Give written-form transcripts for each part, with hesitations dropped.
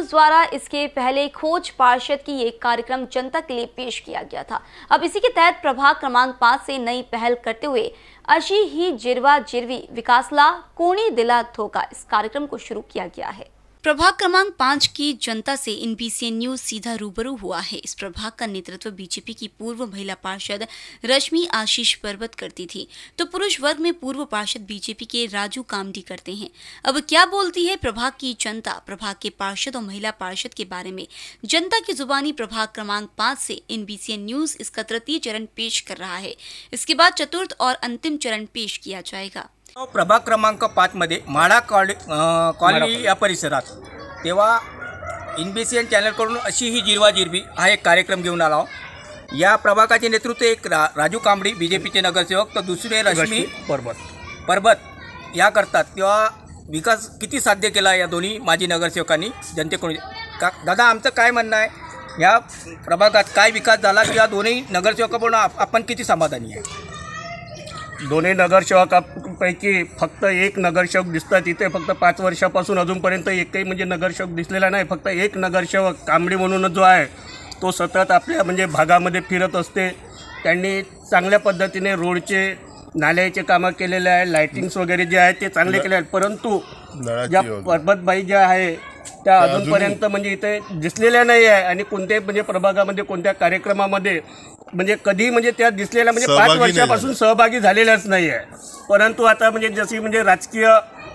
News द्वारा इसके पहले खोज पार्षद की एक कार्यक्रम जनता के लिए पेश किया गया था। अब इसी के तहत प्रभाग क्रमांक 5 से नई पहल करते हुए अशी ही जिरवा जिरवी विकासला कोणी दिला धोखा इस कार्यक्रम को शुरू किया गया है। प्रभाग क्रमांक 5 की जनता से NBCN न्यूज सीधा रूबरू हुआ है। इस प्रभाग का नेतृत्व बीजेपी की पूर्व महिला पार्षद रश्मि आशीष पर्वत करती थी, तो पुरुष वर्ग में पूर्व पार्षद बीजेपी के राजू कामडी करते हैं। अब क्या बोलती है प्रभाग की जनता, प्रभाग के पार्षद और महिला पार्षद के बारे में जनता की जुबानी प्रभाग क्रमांक 5 से NBCN न्यूज इसका तृतीय चरण पेश कर रहा है। इसके बाद चतुर्थ और अंतिम चरण पेश किया जाएगा। प्रभाग क्रमांक 5 मध्ये म्हाडा कॉलनी या परिसरात तेव्हा NBCN चॅनलकडून अशी ही जिरवा जिरवी हा एक कार्यक्रम घेऊन आला। या प्रभागाचे नेतृत्व एक राजू कामडी बीजेपीचे नगरसेवक, तर दुसरे रश्मी पर्वत या करतात। तेव्हा विकास किती साध्य केला या दोन्ही माजी नगरसेवकांनी जनतेकडून। दादा, आमचं काय म्हणणं आहे, या प्रभागात काय विकास झाला किंवा दोन्ही नगरसेवकांकडून आपण किती समाधानी आहे? दोन्ही नगरसेवकांपैकी फक्त एक नगरसेवक दिसतात इथे। फक्त 5 वर्षापासून अजूनपर्यंत एकही म्हणजे नगरसेवक दिसलेला नाही। फक्त एक नगरसेवक कांबडी म्हणून जो आहे तो सतत आपल्या म्हणजे भागामध्ये फिरत असते। त्यांनी चांगल्या पद्धतीने रोडचे नाल्याचे कामं केलेले आहे, लाइटिंग्स वगैरे जे आहे ते चांगले केले आहेत। परंतु ज्या पर्वतबाई ज्या आहे त्या अजूनपर्यंत म्हणजे इथे दिसलेल्या नाही आहे आणि कोणत्याही म्हणजे प्रभागामध्ये कोणत्या कार्यक्रमामध्ये म्हणजे कधी म्हणजे त्या दिसलेल्या म्हणजे 5 वर्षापासून सहभागी झालेल्याच नाही आहे। परंतु आता म्हणजे जशी म्हणजे राजकीय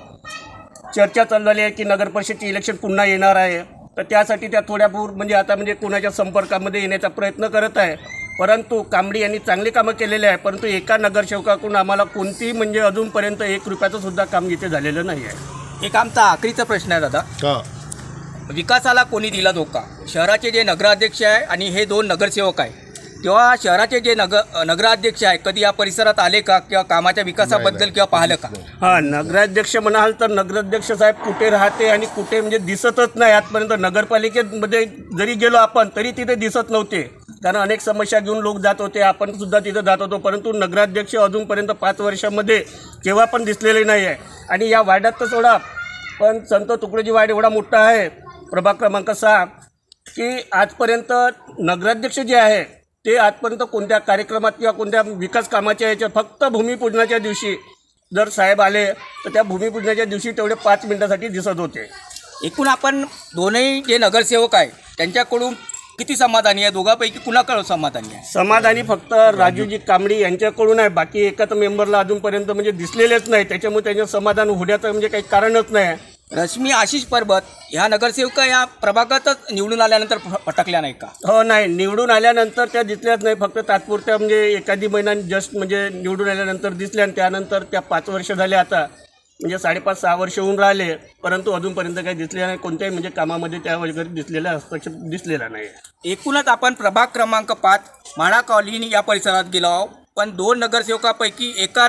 चर्चा चालली आहे की नगर परिषदचे इलेक्शन पुन्हा येणार आहे, तर त्यासाठी त्या थोड्यापूर म्हणजे आता म्हणजे कोणाच्या संपर्कामध्ये येण्याचा प्रयत्न करत आहे। परंतु कांबडी यांनी चांगली कामं केलेली आहे, परंतु एका नगरसेवकाकडून आम्हाला कोणतीही म्हणजे अजूनपर्यंत 1 रुपयाचं सुद्धा काम इथे झालेलं नाही आहे। एक आमचा आखरीचा प्रश्न आहे दादा, विकासाला कोणी दिला धोका? शहराचे जे नगराध्यक्ष आहे आणि हे 2 नगरसेवक आहे, तेव्हा शहराचे जे नगराध्यक्ष आहे कधी या परिसरात आले का किंवा कामाच्या विकासाबद्दल किंवा पाहिलं का? हां, नगराध्यक्ष म्हणाल तर नगराध्यक्ष साहेब कुठे राहते आणि कुठे म्हणजे दिसतच नाही आजपर्यंत। नगरपालिकेमध्ये जरी गेलो आपण तरी तिथे दिसत नव्हते, कारण अनेक समस्या घेऊन लोक जात होते, आपण सुद्धा तिथे जात होतो। परंतु नगराध्यक्ष अजूनपर्यंत 5 वर्षामध्ये केव्हा पण दिसलेले नाही आहे। आणि या वार्डात तर सोडा, पण संत तुकडोजी वार्ड एवढा मोठा आहे प्रभाग क्रमांक 6 की आजपर्यंत नगराध्यक्ष जे आहे ते आजपर्यंत कोणत्या कार्यक्रमात किंवा कोणत्या विकास कामाच्या याच्या फक्त भूमिपूजनाच्या दिवशी जर साहेब आले तर त्या भूमिपूजनाच्या दिवशी तेवढे 5 मिनिटासाठी दिसत होते। एकूण आपण दोन्ही जे नगरसेवक आहे त्यांच्याकडून किती समाधानी आहे? दोघांपैकी कुणाकडे समाधानी आहे? समाधानी फक्त राजूजी कांबडी यांच्याकडून आहे, बाकी एकाच मेंबरला अजूनपर्यंत म्हणजे दिसलेलेच नाही, त्याच्यामुळे त्यांचं समाधान होण्याचं म्हणजे काही कारणच नाही। रश्मी आशीष पर्वत ह्या नगरसेवका या प्रभागातच निवडून आल्यानंतर पटकल्या नाही का? हो, नाही, निवडून आल्यानंतर त्या दिसल्याच नाही, फक्त तात्पुरत्या म्हणजे एखादी महिना जस्ट म्हणजे निवडून आल्यानंतर दिसल्या आणि त्यानंतर त्या 5 वर्ष झाले आता म्हणजे 5.5-6 वर्ष होऊन राहिले, परंतु अजूनपर्यंत काही दिसले नाही, कोणत्याही म्हणजे कामामध्ये त्या वगैरे दिसलेला हस्तक्षेप दिसलेला नाही। एकूणच आपण प्रभाग क्रमांक 5 म्हाडा कॉलनी या परिसरात गेलो आहोत, पण 2 नगरसेवकापैकी एका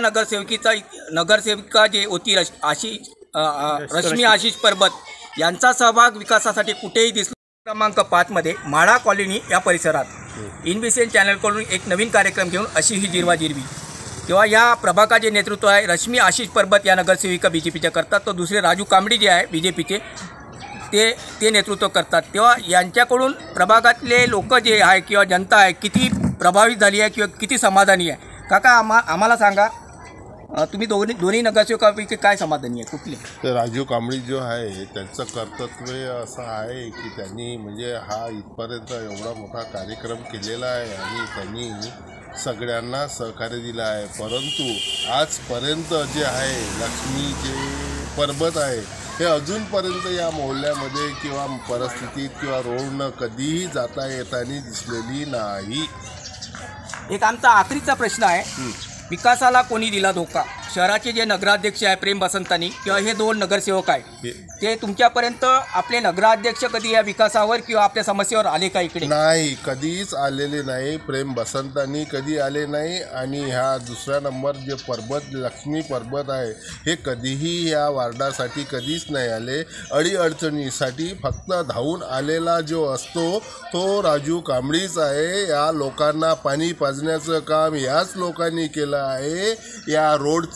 नगरसेविका जे होती रश्मी आशीष पर्वत यांचा सहभाग विकासासाठी कुठेही दिसला। क्रमांक 5 मध्ये म्हाडा कॉलनी या परिसरात NBCN चॅनलकडून एक नवीन कार्यक्रम घेऊन अशी ही जिरवा जिरवी, तेव्हा या प्रभागाचे नेतृत्व आहे रश्मी आशीष पर्वत या नगरसेविका बीजेपीच्या करतात, तर दुसरे राजू कांबडी जे आहे बीजेपीचे ते नेतृत्व करतात। तेव्हा यांच्याकडून प्रभागातले लोक जे आहे किंवा जनता आहे किती प्रभावित झाली आहे किंवा किती समाधानी आहे? काका, आम्हाला सांगा, तुम्ही दोन्ही नगरसेवकांपैकी काय समाधानी आहे? कुठले? तर राजू कांबडी जो आहे त्यांचं कर्तव्य असं आहे की त्यांनी म्हणजे हा इथपर्यंत एवढा मोठा कार्यक्रम केलेला आहे आणि त्यांनी सगळ्यांना सहकार्य दिलं आहे। परंतु आजपर्यंत जे आहे लक्ष्मी जे पर्वत आहे हे अजूनपर्यंत या मोहल्ल्यामध्ये किंवा परिस्थितीत किंवा रोडनं कधीही जाता येताना दिसलेली नाही। एक आमचा आखरीचा प्रश्न आहे, विकासाला कोणी दिला धोका? शहराचे जे नगराध्यक्ष आहे प्रेम बसंतानी किंवा हे 2 नगरसेवक आहे ते तुमच्यापर्यंत आपले नगराध्यक्ष कधी या विकासावर किंवा आपल्या समस्येवर आले का? इकडे नाही, कधीच आलेले नाही। प्रेम बसंतानी कधी आले नाही आणि ह्या दुसरा नंबर जे पर्वत लक्ष्मी पर्वत आहे हे कधीही या वार्डासाठी कधीच नाही आले। अडीअडचणीसाठी फक्त धावून आलेला जो असतो तो राजू कांबडीच आहे। या लोकांना पाणी पाजण्याचं काम याच लोकांनी केलं आहे। या रोडची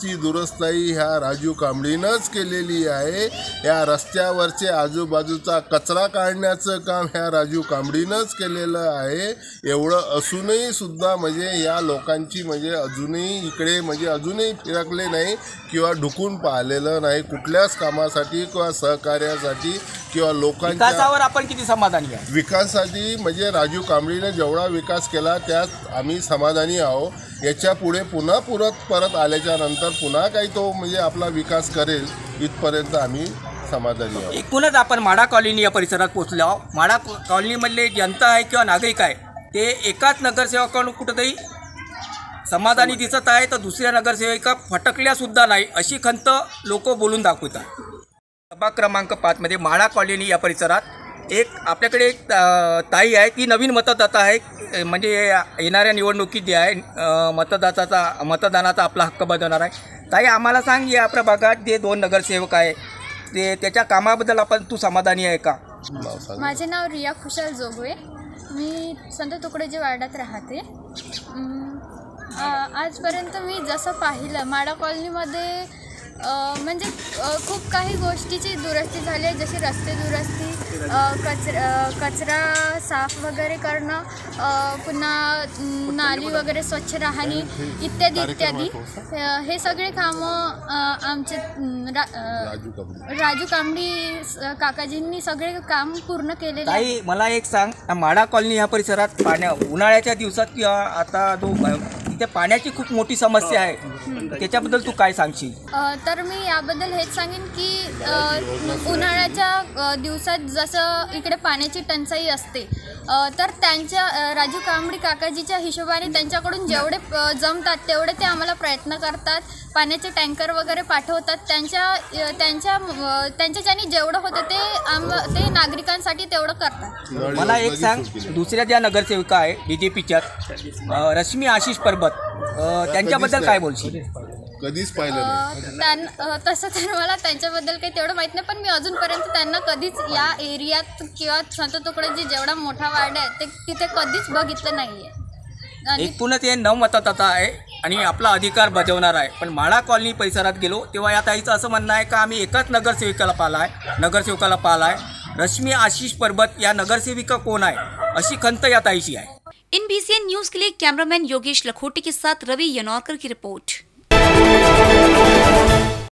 रस्त्याची दुरुस्ती ह्या राजू कांबळीनंच केलेली आहे. या रस्त्यावरचे आजूबाजूचा कचरा काढण्याचं काम ह्या राजू कांबळीनंच केलेलं आहे. एवढं असूनही सुद्धा म्हणजे या लोकांची म्हणजे अजूनही इकडे म्हणजे अजूनही फिरकले नाही किंवा ढुकून पाहिलेलं नाही कुठल्याच कामासाठी किंवा सहकार्यासाठी किंवा लोकांच्या विकासावर आपण किती समाधानी आहे? विकासासाठी म्हणजे राजू कांबळीने जेवढा विकास केला त्यात आम्ही समाधानी आहोत. याच्या पुढे पुन्हा परत आल्याच्या नंतर पुन्हा काही तो म्हणजे आपला विकास करेल इथपर्यंत आम्ही समाधानी आहोत. एकूणच आपण माडा कॉलनी या परिसरात पोहोचलो आहोत. माडा कॉलनीमधले जनता आहे किंवा नागरिक आहे ते एकाच नगरसेवकाकडून कुठंतरी समाधानी दिसत आहे तर दुसऱ्या नगरसेविका फटकल्यासुद्धा नाही अशी खंत लोक बोलून दाखवतात. प्रभाग क्रमांक 5 मध्ये माडा कॉलनी या परिसरात आपल्याकडे एक ताई आहे ती नवीन मतदाता आहे म्हणजे येणाऱ्या निवडणुकीत जे आहे मतदानाचा आपला हक्क बजावणार आहे. ताई आम्हाला सांग या प्रभागात जे 2 नगरसेवक आहे ते त्याच्या कामाबद्दल तू समाधानी आहे का? माझे नाव रिया खुशाल जोगवे. मी संत तुकडोजी वार्डात राहते. आजपर्यंत मी जसं पाहिलं माडा कॉलनीमध्ये म्हणजे खूप काही गोष्टीची दुरुस्ती झाली आहे, जशी रस्ते दुरुस्ती, कचरा साफ वगैरे करणं, पुन्हा नाली वगैरे स्वच्छ राहणे इत्यादी इत्यादी. हे सगळे कामं आमचे राजू कांबळी काकाजींनी सगळे काम पूर्ण केलेले आहे. ताई मला एक सांग, माडा कॉलनी ह्या परिसरात उन्हाळ्याच्या दिवसात किंवा आता इथे पाण्याची खूप मोठी समस्या आहे, त्याच्याबद्दल तू काय सांगशील? तर मी याबद्दल हेच सांगेन की उन्हाळ्याच्या दिवसात जसं इकडे पाण्याची टंचाई असते तर त्यांच्या राजू कांबळी काकाजीच्या हिशोबाने त्यांच्याकडून जेवढे जमतात तेवढे ते आम्हाला प्रयत्न करतात. पाण्याचे टँकर वगैरे पाठवतात. त्यांच्याच्याने जेवढं होतं ते नागरिकांसाठी तेवढं करतात. मला एक सांग, दुसऱ्या ज्या नगरसेविका आहे BJPच्या रश्मी आशिष परबत त्यांच्याबद्दल काय बोलशील? कधीच पाहिलं नाही. तसं तर मला त्यांच्याबद्दल काही तेवढं माहीत नाही, पण मी अजूनपर्यंत त्यांना कधीच या एरियात किंवा संत तुकडोजी जेवढा मोठा वार्ड आहे ते तिथे कधीच बघितलं नाही आहे. एकूणच हे नवमतदाता आहे आणि आपला अधिकार बजावणार आहे. पण माडा कॉलनी परिसरात गेलो तेव्हा या ताईचं असं म्हणणं आहे का आम्ही एकाच नगरसेवकाला पाहिला आहे. रश्मी आशिष परबत या नगरसेविका कोण आहे अशी खंत या ताईची आहे. इन BCN न्यूज के लिए कैमरामैन योगेश लखोटी के साथ रवि यनौरकर की रिपोर्ट.